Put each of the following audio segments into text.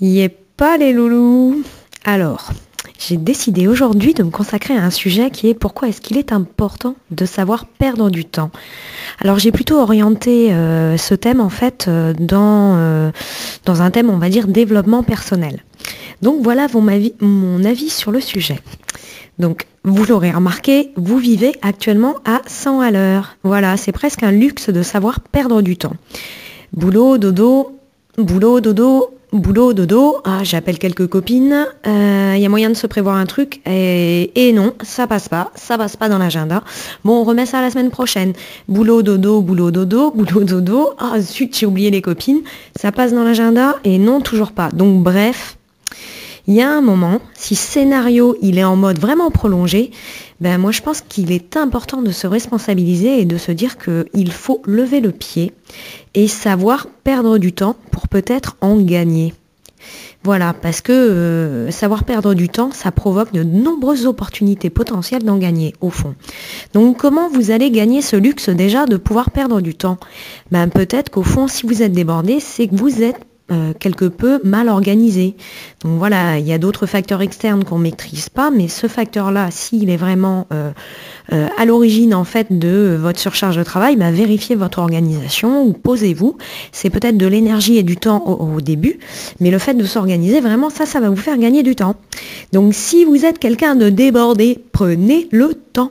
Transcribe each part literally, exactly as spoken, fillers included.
Y est pas les loulous. Alors, j'ai décidé aujourd'hui de me consacrer à un sujet qui est pourquoi est-ce qu'il est important de savoir perdre du temps. Alors j'ai plutôt orienté euh, ce thème en fait euh, dans, euh, dans un thème on va dire développement personnel. Donc voilà mon avis, mon avis sur le sujet. Donc vous l'aurez remarqué, vous vivez actuellement à cent à l'heure. Voilà, c'est presque un luxe de savoir perdre du temps. Boulot, dodo, boulot, dodo, boulot, dodo, ah, j'appelle quelques copines, il euh, y a moyen de se prévoir un truc, et, et non, ça passe pas, ça passe pas dans l'agenda. Bon, on remet ça la semaine prochaine. Boulot, dodo, boulot, dodo, boulot, dodo, ah zut, j'ai oublié les copines, ça passe dans l'agenda, et non, toujours pas. Donc bref, il y a un moment, si ce scénario il est en mode vraiment prolongé, ben moi je pense qu'il est important de se responsabiliser et de se dire qu'il faut lever le pied et savoir perdre du temps pour peut-être en gagner. Voilà, parce que euh, savoir perdre du temps, ça provoque de nombreuses opportunités potentielles d'en gagner, au fond. Donc comment vous allez gagner ce luxe déjà de pouvoir perdre du temps? Ben peut-être qu'au fond, si vous êtes débordé, c'est que vous êtes Euh, quelque peu mal organisé. Donc voilà, il y a d'autres facteurs externes qu'on ne maîtrise pas, mais ce facteur-là, s'il est vraiment euh, euh, à l'origine en fait de votre surcharge de travail, bah, vérifiez votre organisation ou posez-vous. C'est peut-être de l'énergie et du temps au, au début, mais le fait de s'organiser, vraiment, ça, ça va vous faire gagner du temps. Donc si vous êtes quelqu'un de débordé, prenez le temps.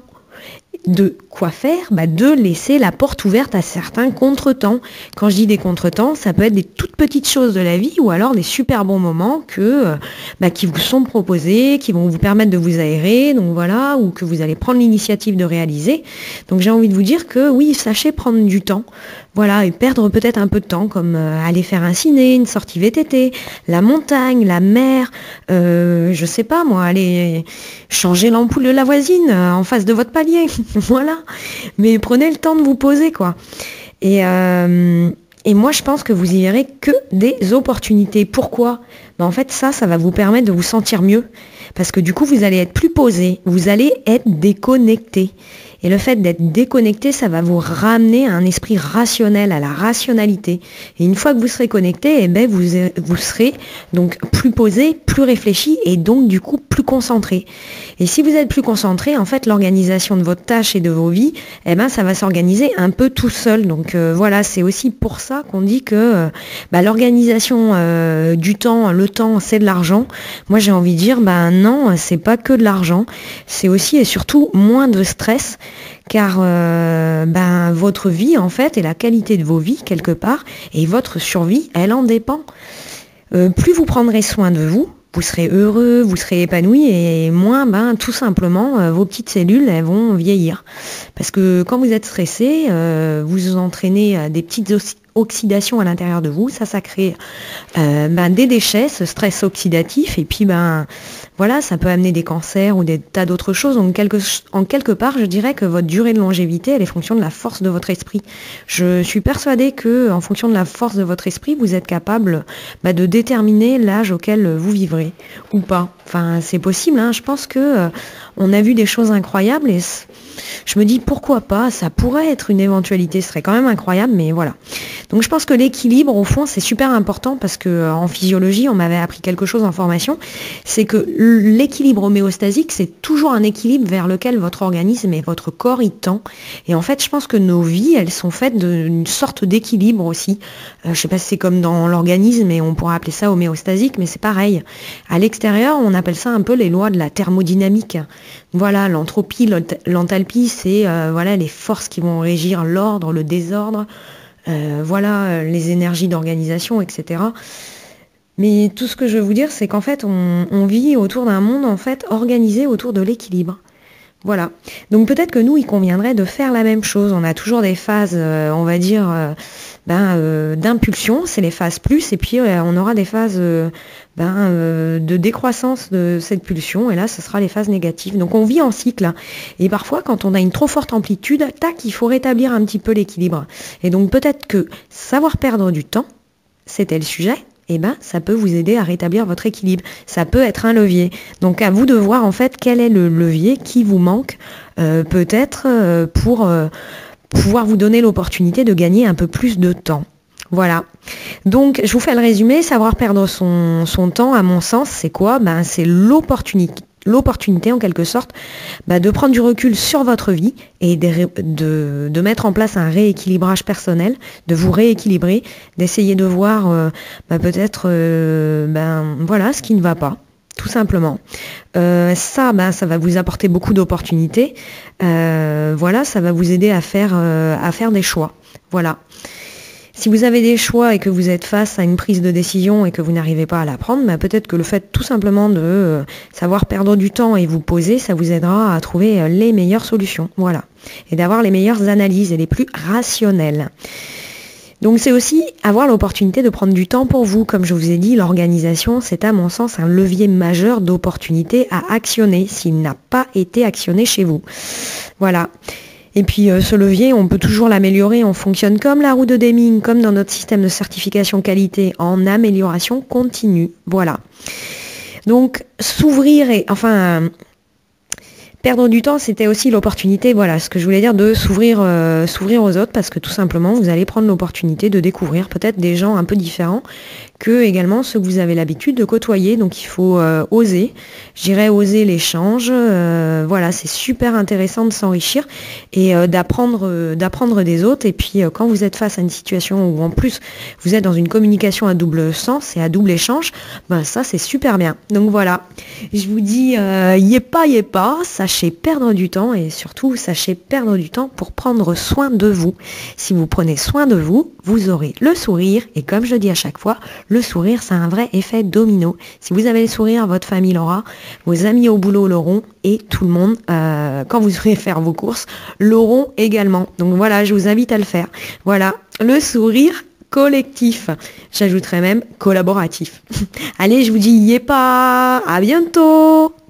De quoi faire? Bah de laisser la porte ouverte à certains contretemps. Quand je dis des contretemps, ça peut être des toutes petites choses de la vie ou alors des super bons moments que, bah, qui vous sont proposés, qui vont vous permettre de vous aérer, donc voilà, ou que vous allez prendre l'initiative de réaliser. Donc j'ai envie de vous dire que oui, sachez prendre du temps, voilà, et perdre peut-être un peu de temps, comme euh, aller faire un ciné, une sortie V T T, la montagne, la mer, euh, je sais pas moi, aller changer l'ampoule de la voisine euh, en face de votre palier. Voilà, mais prenez le temps de vous poser, quoi. Et, euh, et moi, je pense que vous y verrez que des opportunités. Pourquoi? Ben, en fait, ça, ça va vous permettre de vous sentir mieux. Parce que du coup, vous allez être plus posé, vous allez être déconnecté. Et le fait d'être déconnecté, ça va vous ramener à un esprit rationnel, à la rationalité. Et une fois que vous serez connecté, eh ben vous, vous serez donc plus posé, plus réfléchi et donc du coup plus concentré. Et si vous êtes plus concentré, en fait, l'organisation de votre tâche et de vos vies, eh ben ça va s'organiser un peu tout seul. Donc euh, voilà, c'est aussi pour ça qu'on dit que euh, bah, l'organisation euh, du temps, le temps, c'est de l'argent. Moi, j'ai envie de dire, ben non, c'est pas que de l'argent. C'est aussi et surtout moins de stress. Car euh, ben, votre vie, en fait, et la qualité de vos vies, quelque part, et votre survie, elle en dépend. Euh, plus vous prendrez soin de vous, vous serez heureux, vous serez épanoui, et moins, ben, tout simplement, euh, vos petites cellules, elles vont vieillir. Parce que quand vous êtes stressé, euh, vous entraînez euh, des petites oxydation à l'intérieur de vous, ça, ça crée euh, ben, des déchets, ce stress oxydatif, et puis ben voilà, ça peut amener des cancers ou des tas d'autres choses. Donc quelque, en quelque part, je dirais que votre durée de longévité, elle est fonction de la force de votre esprit. Je suis persuadée que, en fonction de la force de votre esprit, vous êtes capable ben, de déterminer l'âge auquel vous vivrez ou pas. Enfin, c'est possible. Hein. Je pense que euh, on a vu des choses incroyables et je me dis pourquoi pas. Ça pourrait être une éventualité, ce serait quand même incroyable, mais voilà. Donc je pense que l'équilibre, au fond, c'est super important parce que en physiologie, on m'avait appris quelque chose en formation, c'est que l'équilibre homéostasique, c'est toujours un équilibre vers lequel votre organisme et votre corps y tend. Et en fait, je pense que nos vies, elles sont faites d'une sorte d'équilibre aussi. Euh, je sais pas si c'est comme dans l'organisme, et on pourrait appeler ça homéostasique, mais c'est pareil. À l'extérieur, on appelle ça un peu les lois de la thermodynamique. Voilà, l'entropie, l'enthalpie, c'est euh, voilà les forces qui vont régir l'ordre, le désordre. Euh, voilà euh, les énergies d'organisation, et cetera. Mais tout ce que je veux vous dire, c'est qu'en fait, on, on vit autour d'un monde en fait organisé autour de l'équilibre. Voilà. Donc peut-être que nous, il conviendrait de faire la même chose. On a toujours des phases, euh, on va dire, euh, ben, euh, d'impulsion, c'est les phases plus, et puis euh, on aura des phases euh, ben, euh, de décroissance de cette pulsion, et là, ce sera les phases négatives. Donc on vit en cycle, hein. Et parfois, quand on a une trop forte amplitude, tac, il faut rétablir un petit peu l'équilibre. Et donc peut-être que savoir perdre du temps, c'était le sujet, eh ben, ça peut vous aider à rétablir votre équilibre. Ça peut être un levier. Donc à vous de voir en fait quel est le levier qui vous manque, euh, peut-être euh, pour euh, pouvoir vous donner l'opportunité de gagner un peu plus de temps. Voilà. Donc, je vous fais le résumé. Savoir perdre son, son temps, à mon sens, c'est quoi? Ben, c'est l'opportunité. L'opportunité en quelque sorte bah, de prendre du recul sur votre vie et de, de, de mettre en place un rééquilibrage personnel, de vous rééquilibrer, d'essayer de voir euh, bah, peut-être euh, ben, voilà, ce qui ne va pas, tout simplement. Euh, ça, ben, ça va vous apporter beaucoup d'opportunités. Euh, voilà, ça va vous aider à faire, euh, à faire des choix. Voilà. Si vous avez des choix et que vous êtes face à une prise de décision et que vous n'arrivez pas à la prendre, bah peut-être que le fait tout simplement de euh, savoir perdre du temps et vous poser, ça vous aidera à trouver euh, les meilleures solutions. Voilà. Et d'avoir les meilleures analyses et les plus rationnelles. Donc c'est aussi avoir l'opportunité de prendre du temps pour vous. Comme je vous ai dit, l'organisation, c'est à mon sens un levier majeur d'opportunité à actionner s'il n'a pas été actionné chez vous. Voilà. Et puis euh, ce levier, on peut toujours l'améliorer. On fonctionne comme la roue de Deming, comme dans notre système de certification qualité, en amélioration continue. Voilà. Donc s'ouvrir et enfin perdre du temps, c'était aussi l'opportunité, voilà, ce que je voulais dire, de s'ouvrir euh, s'ouvrir aux autres, parce que tout simplement, vous allez prendre l'opportunité de découvrir peut-être des gens un peu différents que également ceux que vous avez l'habitude de côtoyer. Donc il faut euh, oser, je dirais oser l'échange. Euh, voilà, c'est super intéressant de s'enrichir et euh, d'apprendre euh, d'apprendre des autres. Et puis euh, quand vous êtes face à une situation où en plus vous êtes dans une communication à double sens et à double échange, ben ça c'est super bien. Donc voilà, je vous dis euh, y est pas, y est pas, sachez perdre du temps et surtout sachez perdre du temps pour prendre soin de vous. Si vous prenez soin de vous, vous aurez le sourire et comme je dis à chaque fois, le sourire, c'est un vrai effet domino. Si vous avez le sourire, votre famille l'aura, vos amis au boulot l'auront et tout le monde, euh, quand vous aurez faire vos courses, l'auront également. Donc voilà, je vous invite à le faire. Voilà, le sourire collectif. J'ajouterai même collaboratif. Allez, je vous dis, y est pas. À bientôt.